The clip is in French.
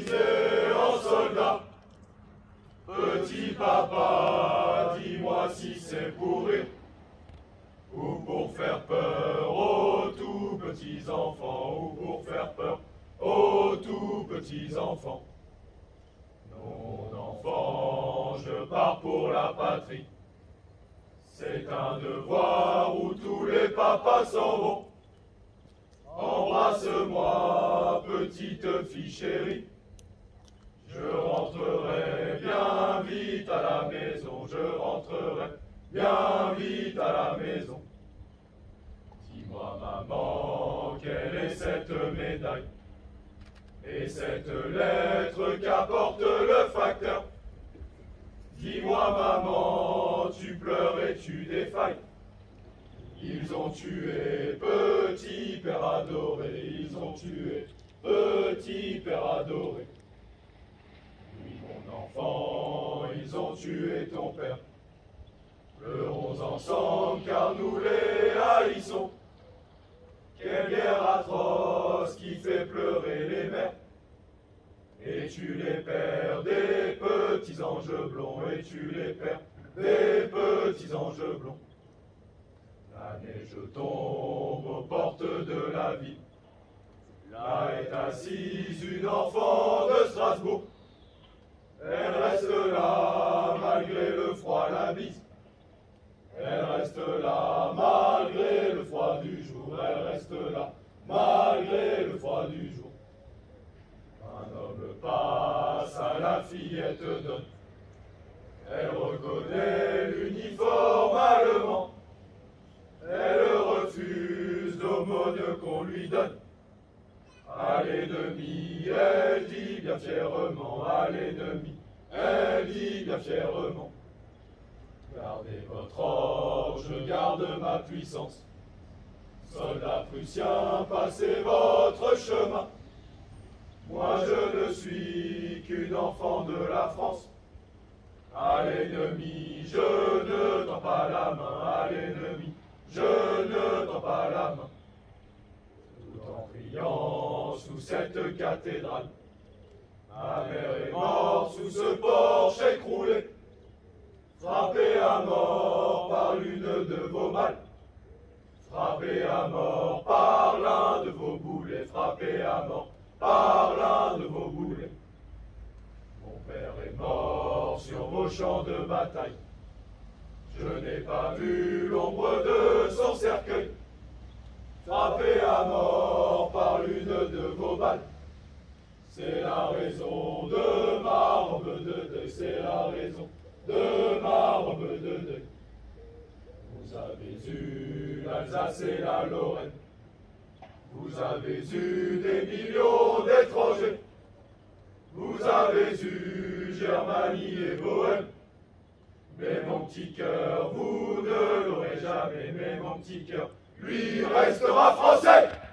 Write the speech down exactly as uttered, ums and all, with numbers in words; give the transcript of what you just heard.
déguisé en soldat. Petit papa, dis-moi si c'est pour rire ou pour faire peur aux tout petits enfants, ou pour faire peur aux tout petits enfants. Non, enfant, je pars pour la patrie. C'est un devoir où tous les papas s'en vont. Embrasse-moi, petite fille chérie. Je rentrerai bien vite à la maison, je rentrerai bien vite à la maison. Dis-moi, maman, quelle est cette médaille et cette lettre qu'apporte le facteur? Dis-moi, maman, tu pleures et tu défailles. Ils ont tué petit père adoré, ils ont tué petit père adoré. Oui, mon enfant, ils ont tué ton père. Pleurons ensemble car nous les haïssons. Quelle guerre atroce qui fait pleurer les mères. Et tu les perds des petits anges blonds, et tu les perds des petits anges blonds. La neige tombe aux portes de la ville. Là est assise une enfant de Strasbourg. Elle reste là malgré le froid, la bise. Elle reste là malgré le froid du jour. Elle reste là malgré le froid du jour. Un homme passe à la fillette donne. Elle reconnaît l'uniforme allemand. Elle refuse l'aumône qu'on lui donne. À l'ennemi, elle dit bien fièrement. À l'ennemi, elle dit bien fièrement. Gardez votre or, je garde ma puissance. Soldats prussiens, passez votre chemin. Moi je ne suis qu'une enfant de la France. À l'ennemi, je ne tends pas la main. À l'ennemi, je ne tends pas la main. Tout en priant sous cette cathédrale, ma mère est morte sous ce porche écroulé, frappée à mort par l'une de vos balles, frappée à mort par l'un de vos boulets, frappée à mort par l'un de vos boulets. Mon père est mort sur vos champs de bataille. Je n'ai pas vu l'ombre de son cercueil, frappé à mort par l'une de vos balles. C'est la raison de ma robe de deuil, c'est la raison de ma robe de deuil. Vous avez eu l'Alsace et la Lorraine. Vous avez eu des millions d'étrangers. Vous avez eu Germanie et Bohème. Mais mon petit cœur, vous ne l'aurez jamais. Mais mon petit cœur, lui, restera français.